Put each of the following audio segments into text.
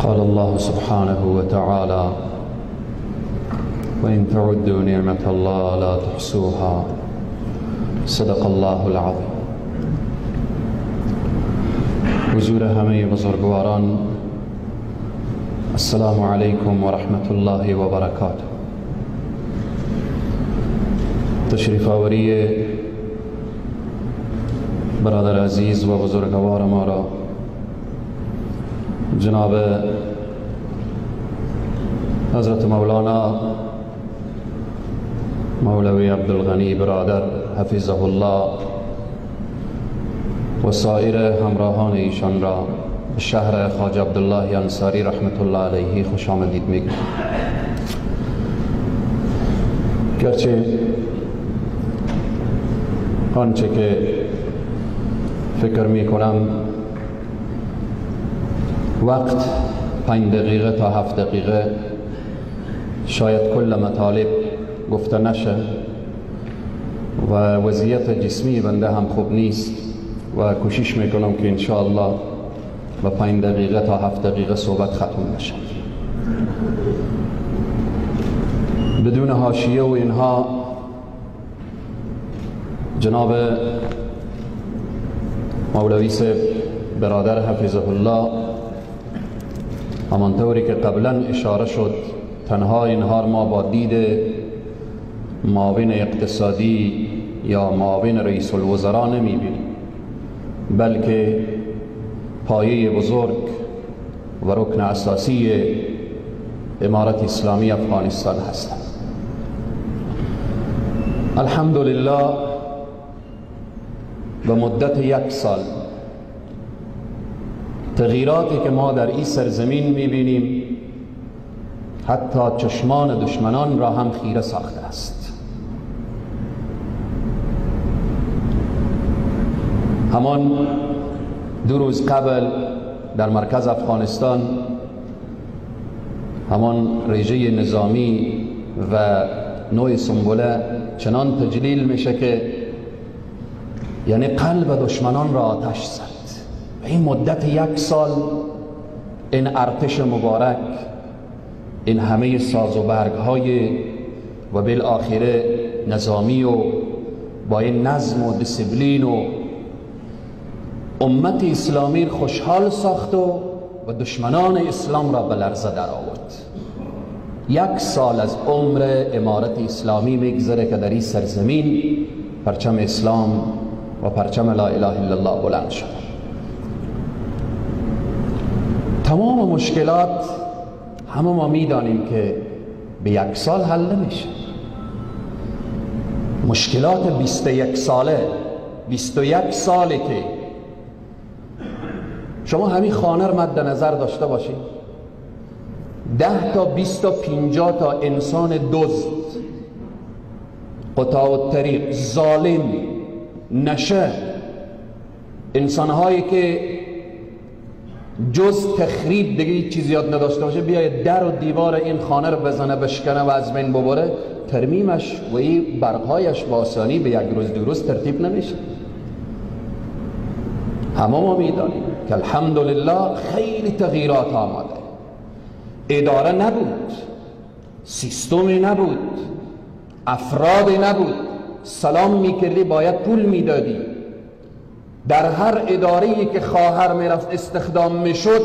قال الله سبحانه وتعالى: وإن تعدوا نعمة الله لا تحصوها. صدق الله العظیم. حضور همه بزرگواران، السلام علیکم و رحمت الله و برکاته. تشریف آوری برادر عزیز و بزرگوار ما را جناب حضرت مولانا مولوی عبدالغنی برادر حفظه الله و سایر همراهان ایشان را به شهر خواجه عبدالله انصاری رحمت الله علیه خوش آمدید میگم. گرچه آنچه که فکر می کنم وقت 5 دقیقه تا 7 دقیقه شاید کل مطالب گفته نشه و وضعیت جسمی بنده هم خوب نیست و کوشش میکنم که انشاءالله با 5 دقیقه تا 7 دقیقه صحبت ختم بشه بدون حاشیه و اینها. جناب مولوی صاحب برادر حفظه الله همانطوری که قبلا اشاره شد، تنها اینها ما با دید معاون اقتصادی یا معاون رئیس الوزراء نمیبینیم، بلکه پایه بزرگ و رکن اساسی امارت اسلامی افغانستان هستند. الحمدلله به مدت 1 سال تغییراتی که ما در این سرزمین میبینیم حتی چشمان دشمنان را هم خیره ساخته است. همان 2 روز قبل در مرکز افغانستان همان رژه نظامی و نوع سنبله چنان تجلیل میشه که یعنی قلب دشمنان را آتش زد. این مدت 1 سال این ارتش مبارک، این همه ساز و برگ های و بالاخره نظامی و با این نظم و دیسیپلین و امت اسلامی خوشحال ساخت و دشمنان اسلام را به لرزه در آورد. 1 سال از عمر امارت اسلامی میگذره که در این سرزمین پرچم اسلام و پرچم لا اله الا الله بلند شد. تمام مشکلات همه ما میدانیم که به 1 سال حل نمیشه. مشکلات 21 ساله 21 ساله که شما همین خانه رو مد نظر داشته باشید، 10 تا 20 تا 50 تا انسان دزد، قطاع الطریق، ظالم، نشه، انسانهایی که جز تخریب دیگه چیزی یاد نداشته باشه بیاید در و دیوار این خانه رو بزنه، بشکنه و از بین ببره، ترمیمش و این برقهایش با آسانی به 1 روز 2 روز ترتیب نمیشه. همه ما میدانیم که الحمدلله خیلی تغییرات آمده. اداره نبود، سیستمی نبود، افرادی نبود، سلام میکردی باید پول میدادی. در هر اداره‌ای که خواهر میرفت استخدام میشد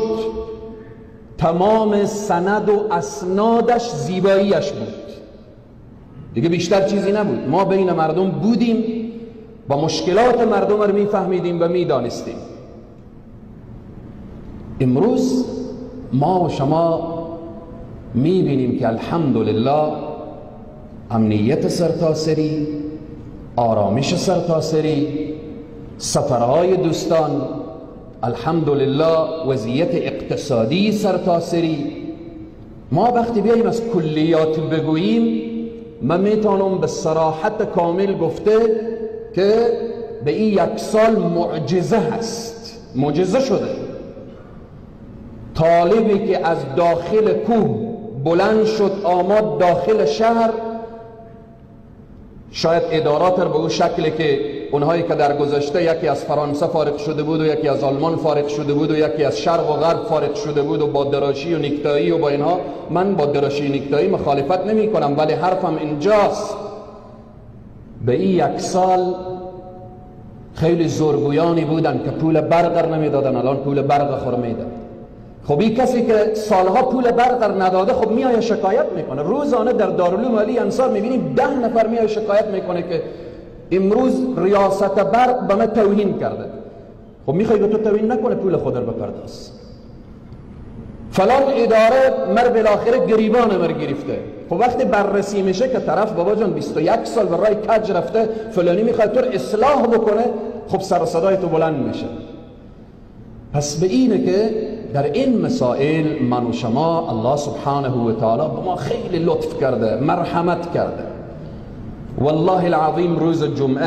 تمام سند و اسنادش زیباییش بود، دیگه بیشتر چیزی نبود. ما بین مردم بودیم، با مشکلات مردم رو میفهمیدیم و میدانستیم. امروز ما و شما میبینیم که الحمدلله امنیت سرتاسری، آرامش سرتاسری، سفرهای دوستان، الحمدلله وضعیت اقتصادی سرتاسری. ما وقتی بیاییم از کلیات بگوییم، من میتونم به صراحت کامل گفته که به این 1 سال معجزه هست، معجزه شده. طالبی که از داخل کوه بلند شد آمد داخل شهر، شاید ادارات رو به اون شکلی که اونهایی که در گذشته یکی از فرانسه فارغ شده بود و یکی از آلمان فارغ شده بود و یکی از شرق و غرب فارغ شده بود و با دراشی و نیکتایی و با اینها، من با دراشی و نیکتایی مخالفت نمی کنم، ولی حرفم اینجاست به این 1 سال خیلی زورگویانی بودن که پول برق نمیدادن، الان پول برق خور میدن. خب این کسی که سالها پول برق نداده خب میای شکایت میکنه. روزانه در دارالعلوم علی انصار میبینیم 10 نفر میای شکایت میکنه که امروز ریاست برق به من توهین کرده. خب میخوای به تو توهین نکنه، پول خود رو بپرداز. فلان اداره مر بالاخره گریبان مر گرفته. خب وقتی بررسی میشه که طرف بابا جان 21 سال به راه کج رفته، فلانی میخواد تو اصلاح بکنه، خب سر و صدای تو بلند میشه. پس به اینه که در این مسائل من و شما الله سبحانه و تعالی به ما خیلی لطف کرده، مرحمت کرده. والله العظیم روز جمعه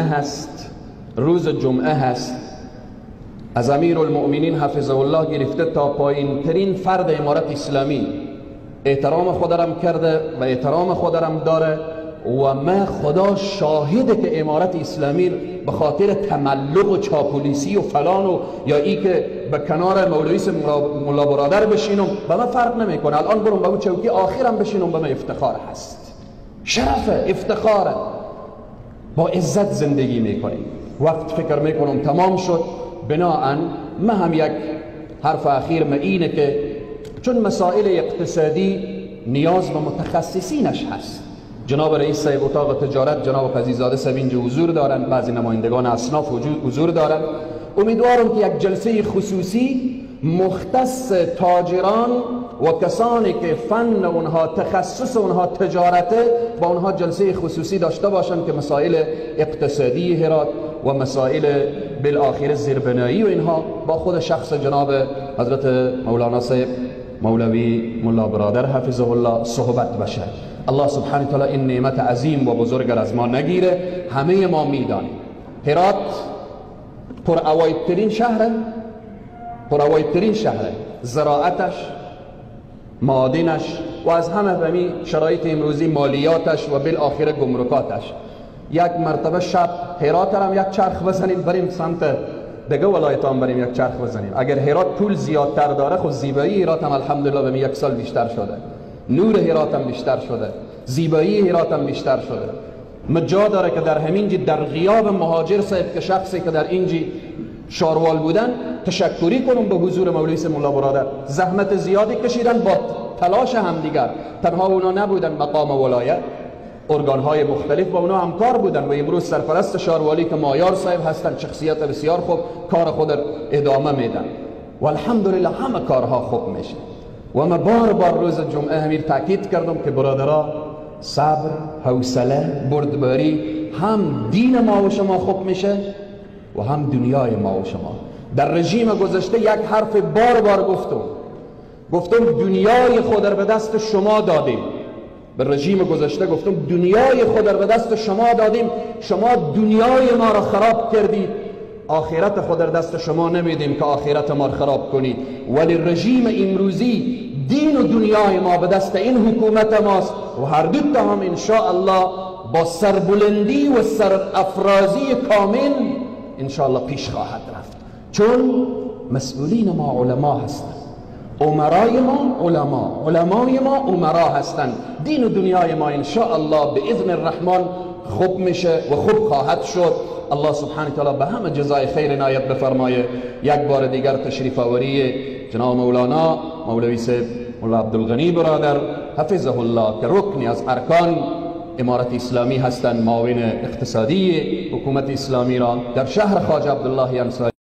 هست از امیر المؤمنین حفظه الله گرفته تا پایین ترین فرد امارت اسلامی احترام خودم کرده و احترام خودم داره و من خدا شاهده که امارت اسلامی به خاطر تملق و چاپولیسی و فلان و یا ای که به کنار مولوی ملا برادر بشینم به من فرق نمیکنه. الان برم به اون چوکی آخرم بشینم به من افتخار هست، شرفه، افتخاره. با عزت زندگی میکنیم. وقت فکر میکنم تمام شد. بناهن من هم یک حرف اخیر من اینه که چون مسائل اقتصادی نیاز به متخصصینش هست، جناب رئیس صاحب اتاق تجارت جناب قضیزاده صاحب اینجا حضور دارن، بعضی نمایندگان اصناف حضور دارن. امیدوارم که یک جلسه خصوصی مختص تاجران و کسانی که فن اونها تخصص اونها تجارته با اونها جلسه خصوصی داشته باشن که مسائل اقتصادی هرات و مسائل بالاخره زیربنایی و اینها با خود شخص جناب حضرت مولانا صاحب مولوی ملا برادر حفظه الله صحبت بشه. الله سبحانه تعالی این نعمت عظیم و بزرگ از ما نگیره. همه ما میدانیم هرات پرعوایدترین شهره، زراعتش، معادنش و از همه بمی شرایط امروزی مالیاتش و بالاخره گمرکاتش. یک مرتبه شب هرات هم یک چرخ بزنیم بریم سمت دیگه ولایتام بریم یک چرخ بزنیم. اگر هرات پول زیادتر داره خود زیبایی هرات هم الحمدلله به 1 سال بیشتر شده، نور هرات هم بیشتر شده، زیبایی هرات هم بیشتر شده. مجا داره که در همینجی در غیاب مهاجر صاحب که شخصی که در اینجی شاروال بودن تشکری کنم به حضور مولوی مولا برادر، زحمت زیادی کشیدن با تلاش همدیگر. تنها اونا نبودن، مقام ولایت ارگانهای مختلف با اونا همکار بودن و امروز سرپرست شاروالی که مایار صاحب هستن، شخصیت بسیار خوب، کار خود ادامه میدن و الحمدلله همه کارها خوب میشه. و من بار روز جمعه همین تاکید کردم که برادرها صبر، حوصله، بردباری هم دین ما و شما خوب میشه و هم دنیای ما و شما. در رژیم گذشته یک حرف بار گفتم دنیای خود را به دست شما دادیم. به رژیم گذشته گفتم دنیای خود را به دست شما دادیم، شما دنیای ما را خراب کردید، آخرت خود را دست شما نمیدیم که آخرت ما را خراب کنید. ولی رژیم امروزی دین و دنیای ما به دست این حکومت ماست و هر دو تا هم ان شاء الله با سربلندی و سرافرازی کامل ان شاء الله پیش خواهد رفت. چون مسئولین ما علما هستند، امرای ما علما، علمای ما امرا هستند. دین و دنیای ما ان شاء الله به اذن الرحمن خوب میشه و خوب خواهد شد. الله سبحانه تعالی به همه جزای خیر عنایت بفرمایه. یک بار دیگر تشریف آوری جناب مولانا مولوی صاحب مولا عبدالغنی برادر حفظه الله که رکنی از ارکان امارت اسلامی هستند، معاون اقتصادی حکومت اسلامی را در شهر خواجه عبدالله انصاری